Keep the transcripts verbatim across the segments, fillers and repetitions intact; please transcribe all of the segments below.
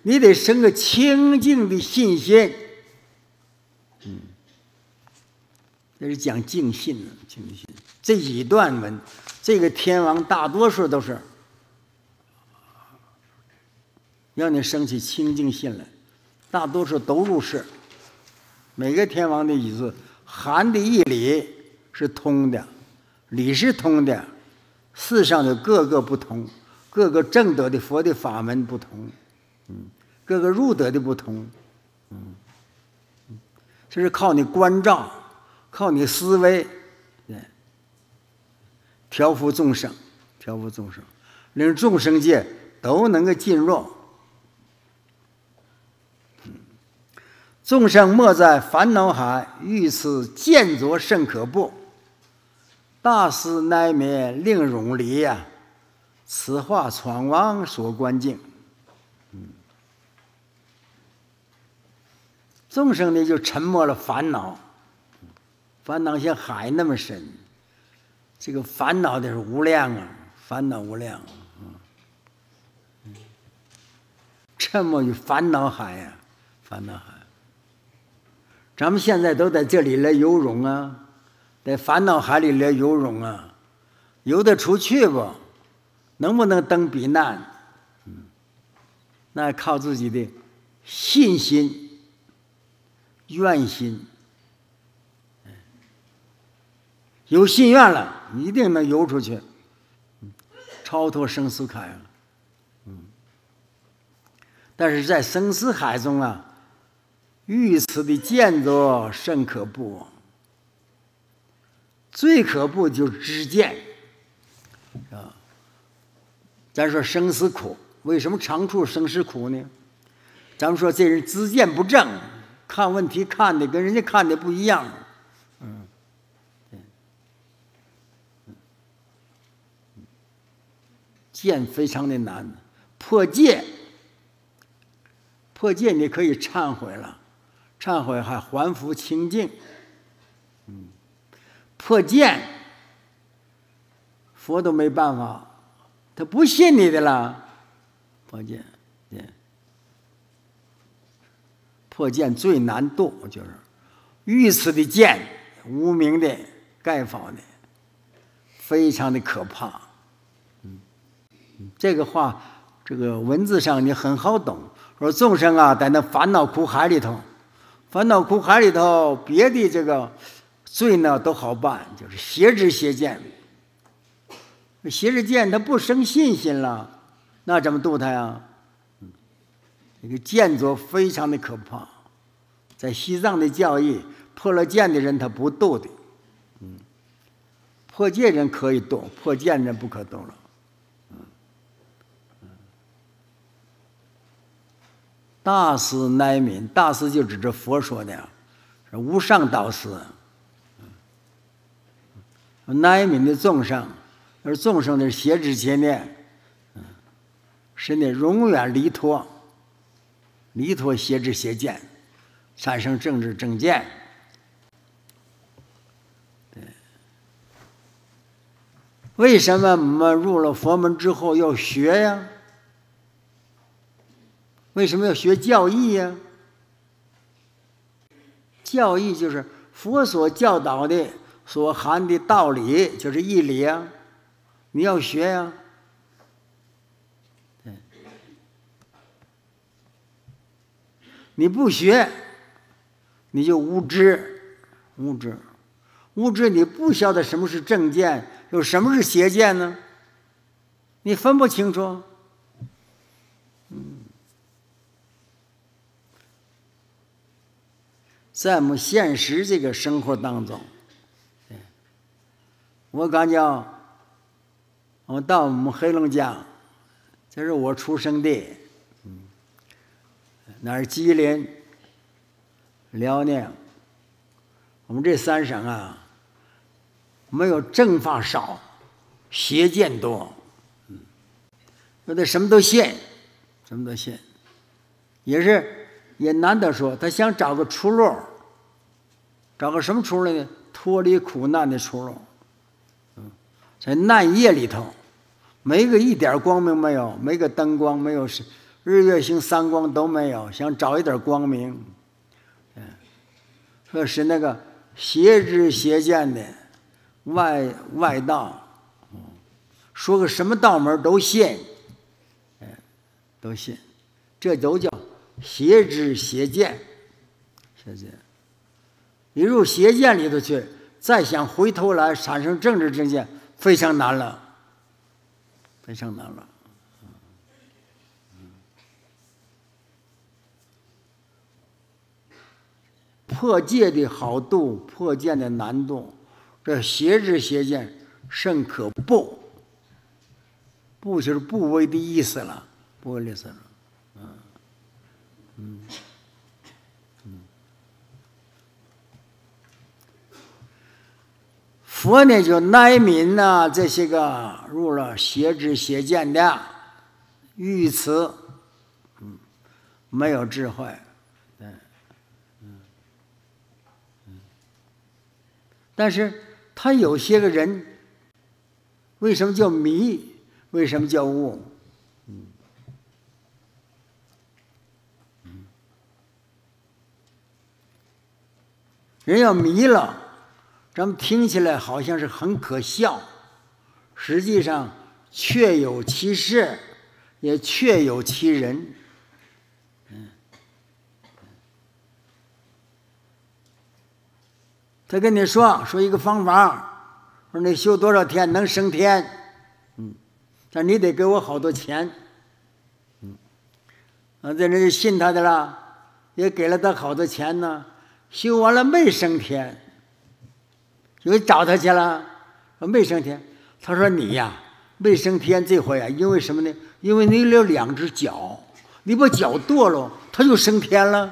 你得生个清净的信心。嗯，这是讲净信呢，净信。这一段文，这个天王大多数都是让你生起清净心来，大多数都入世。每个天王的意思，含的义理是通的，理是通的，事上的各个不同，各个正德的佛的法门不同，嗯，各个入德的不同，嗯，这是靠你关照，靠你思维，对，调伏众生，调伏众生，令众生界都能够进入。众生莫在烦恼海，遇此见着甚可怖。大师乃灭令容离呀、啊，此话闯王所观境。嗯，众生呢就沉没了烦恼，烦恼像海那么深，这个烦恼的是无量啊，烦恼无量。嗯，沉没于烦恼海呀、啊，烦恼海。咱们现在都在这里来游泳啊，在烦恼海里来游泳啊，游得出去不？能不能登彼岸？嗯，那靠自己的信心、愿心。有心愿了，一定能游出去，超脱生死海啊。嗯，但是在生死海中啊。遇此的见着甚可怖，最可怖就是知见啊。咱说生死苦，为什么常处生死苦呢？咱们说这人知见不正，看问题看的跟人家看的不一样。嗯，见非常的难，破戒，破戒你可以忏悔了。忏悔还还复清净，嗯，破见，佛都没办法，他不信你的了，破见，见，破见最难度就是遇此的见，无名的盖法的，非常的可怕，嗯，这个话，这个文字上你很好懂，说众生啊，在那烦恼苦海里头。烦恼苦海里头，别的这个罪呢都好办，就是邪知邪见。邪知见他不生信心了，那怎么度他呀？这个见着非常的可怕，在西藏的教义，破了见的人他不度的，嗯，破戒人可以度，破见人不可度了。大师乃敏，大师就指着佛说的，是无上导师。乃敏的众生，而众生的邪知邪念，使你永远离脱，离脱邪知邪见，产生正知正见。对，为什么我们入了佛门之后要学呀？为什么要学教义呀？教义就是佛所教导的、所含的道理，就是义理啊！你要学呀。你不学，你就无知，无知，无知！你不晓得什么是正见，有什么是邪见呢？你分不清楚。嗯。在我们现实这个生活当中，我感觉我到我们黑龙江，这是我出生地，嗯，那是吉林、辽宁，我们这三省啊，没有正法少，邪见多，嗯，有的什么都信，什么都信，也是也难得说，他想找个出路，找个什么出路呢？脱离苦难的出路。嗯，在难夜里头，没个一点光明没有，没个灯光，没有日月星三光都没有，想找一点光明。嗯，说是那个邪知邪见的外外道，说个什么道门都信，嗯，都信，这都叫邪知邪见。邪见，一入邪见里头去，再想回头来产生政治正见，非常难了，非常难了。破戒的好度，破见的难度，这邪知邪见甚可怖。不就是不为的意思了，不为的意思了。嗯嗯嗯。佛呢就乃民呐，这些个入了邪知邪见的愚痴，嗯，没有智慧。但是他有些个人，为什么叫迷？为什么叫悟？嗯嗯，人要迷了，咱们听起来好像是很可笑，实际上确有其事，也确有其人。嗯。他跟你说说一个方法，说你修多少天能升天，嗯，但你得给我好多钱，嗯，啊，这人就信他的了，也给了他好多钱呢，修完了没升天，又找他去了，说没升天，他说你呀没升天这回啊，因为什么呢？因为你有两只脚，你把脚剁了，他就升天了。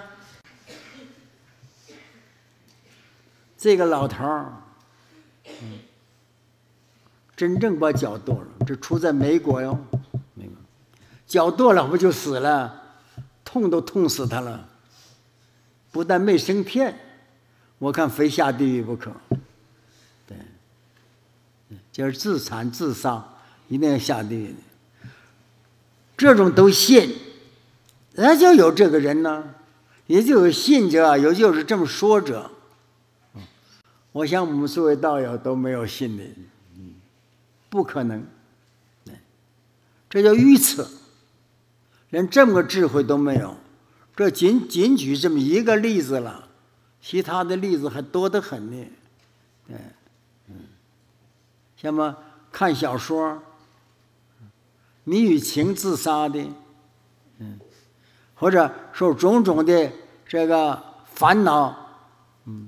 这个老头儿，嗯，真正把脚剁了，这出在美国哟，美国，脚剁了不就死了，痛都痛死他了，不但没升天，我看非下地狱不可。对，就是自残自杀，一定要下地狱。这种都信，那就有这个人呢，也就有信者，有就是这么说者。我想我们诸位道友都没有信的，嗯，不可能，这叫愚痴，连这么个智慧都没有。这仅仅举这么一个例子了，其他的例子还多得很呢。对，嗯，像么看小说，迷于情自杀的，嗯，或者受种种的这个烦恼，嗯。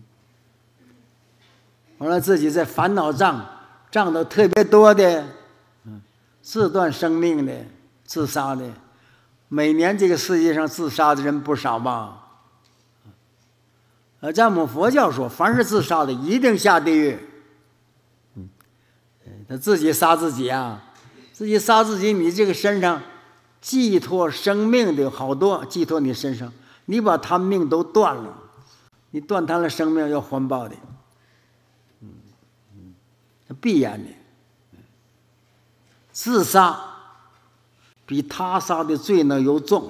完了，自己在烦恼障，障的特别多的，嗯，自断生命的、自杀的，每年这个世界上自杀的人不少吧？呃，在我们佛教说，凡是自杀的，一定下地狱。嗯，他自己杀自己啊，自己杀自己，你这个身上寄托生命的好多，寄托你身上，你把他命都断了，你断他的生命要还报的。必然的，自杀比他杀的罪呢又重。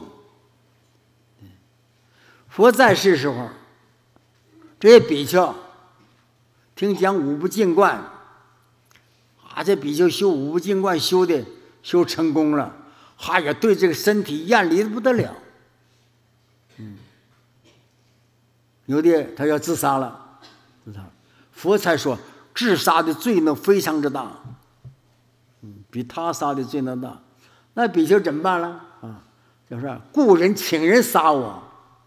佛在世时候，这些比丘听讲五不净观，啊，这比丘修五不净观修的修成功了，哎呀，对这个身体厌离的不得了。嗯，有的他要自杀了，自杀了，佛才说。自杀的罪能非常之大，嗯，比他杀的罪能大。那比丘怎么办了啊？就是雇人请人杀我，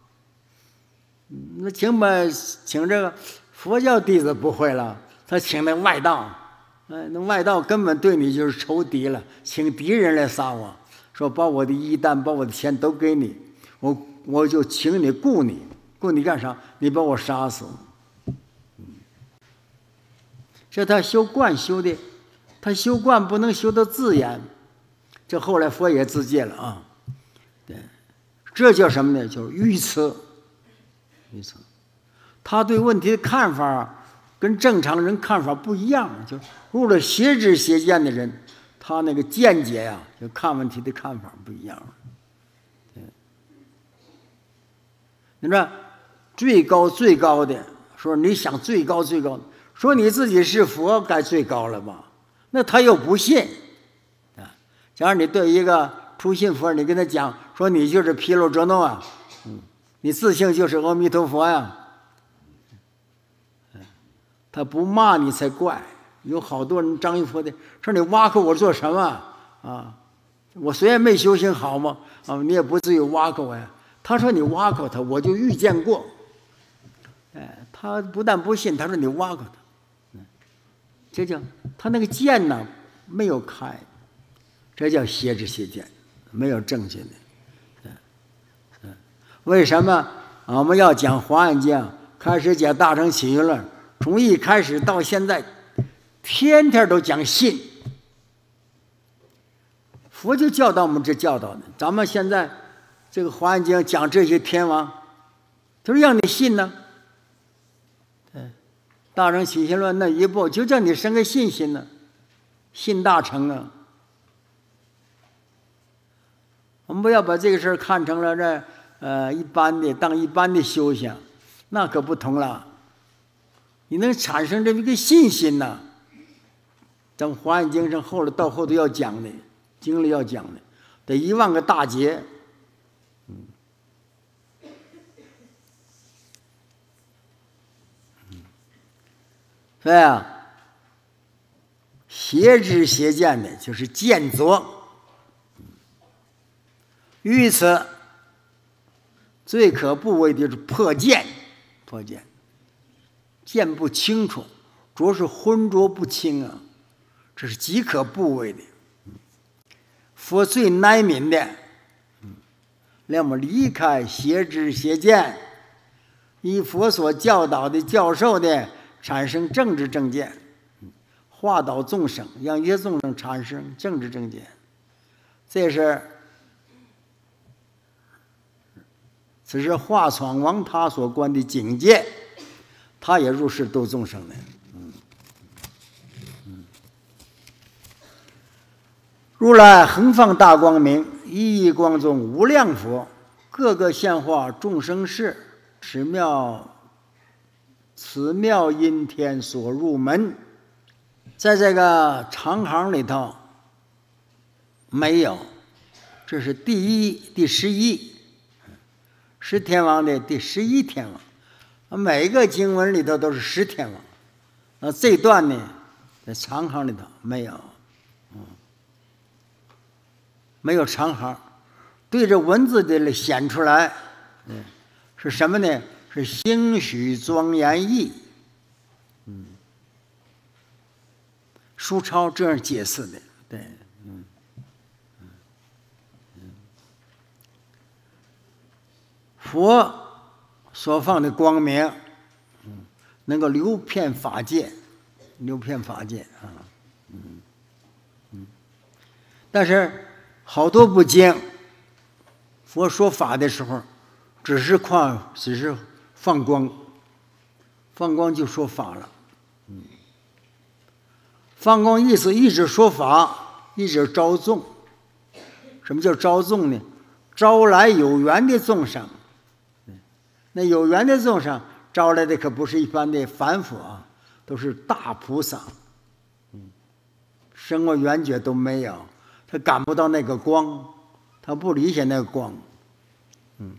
那请吧，请这个佛教弟子不会了，他请那外道，哎，那外道根本对你就是仇敌了，请敌人来杀我，说把我的衣弹、把我的钱都给你，我我就请你雇你，雇你干啥？你把我杀死。这他修观修的，他修观不能修到自然，这后来佛也自戒了啊。对，这叫什么呢？叫愚痴。愚痴，他对问题的看法跟正常人看法不一样，就入了邪知邪见的人，他那个见解呀、啊，就看问题的看法不一样。 你说最高最高的，说你想最高最高的，说你自己是佛，该最高了吧？那他又不信啊。假如你对一个初信佛，你跟他讲说你就是毗卢遮那啊，嗯，你自性就是阿弥陀佛呀，他不骂你才怪。有好多人张一佛的说你挖苦我做什么啊？我虽然没修行好嘛，啊，你也不至于挖苦我呀。他说你挖苦他，我就遇见过。哎，他不但不信，他说你挖苦他，这叫他那个见呢没有开，这叫邪知邪见，没有正确的。嗯嗯，为什么我们要讲《华严经》，开始讲《大乘起信论》，从一开始到现在，天天都讲信。佛就教导我们这教导的，咱们现在这个《华严经》讲这些天王，就是让你信呢。对，《大乘起信论》那一部就叫你生个信心呢，信大乘啊。我们不要把这个事儿看成了这呃一般的当一般的修行，那可不同了。你能产生这么一个信心呢？咱们《华严经》上后来到后头要讲的。经里要讲的，得一万个大劫。嗯，所以啊，邪知邪见的，就是见作。于此，最可怖为的就是破见，破见，见不清楚，主要是浑浊不清啊，这是极可怖为的。佛最难悯的，让我们离开邪知邪见，以佛所教导的教授的产生政治正见，化导众生，让一切众生产生政治正见，这是此是化闯王他所观的境界，他也入世度众生的。如来横放大光明，一一光中无量佛，各个现化众生事，此妙此妙因天所入门。在这个长行里头没有，这是第一第十一十天王的第十一天王，每个经文里头都是十天王。那这段呢，在长行里头没有。没有长行，对着文字的显出来，嗯，是什么呢？是兴许庄严义。嗯，书抄这样解释的，对，嗯，嗯，嗯，佛所放的光明，嗯，能够流遍法界，流遍法界啊，嗯，嗯，但是。好多部经，佛说法的时候，只是放，只是放光，放光就说法了。嗯，放光意思一直说法，一直招众。什么叫招众呢？招来有缘的众生。那有缘的众生招来的可不是一般的凡夫啊，都是大菩萨。嗯，声闻缘觉都没有。他感不到那个光，他不理解那个光。嗯，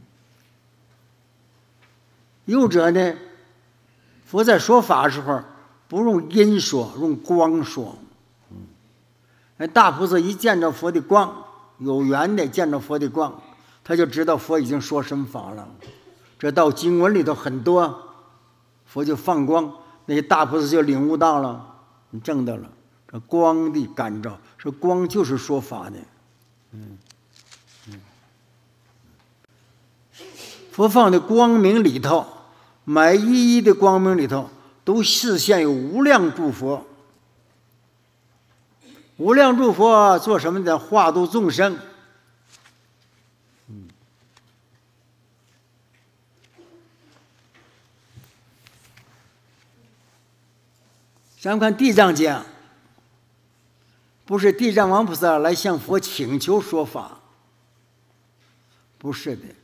有者呢，佛在说法的时候不用音说，用光说。嗯，那大菩萨一见着佛的光，有缘的见着佛的光，他就知道佛已经说什么法了。这到经文里头很多，佛就放光，那些大菩萨就领悟到了，证到了。这光的感召，说光就是说法的。嗯嗯，佛放的光明里头，每一一的光明里头，都示现有无量诸佛。无量诸佛做什么的？化度众生。嗯，咱们看《地藏经》。不是地藏王菩萨来向佛请求说法，不是的，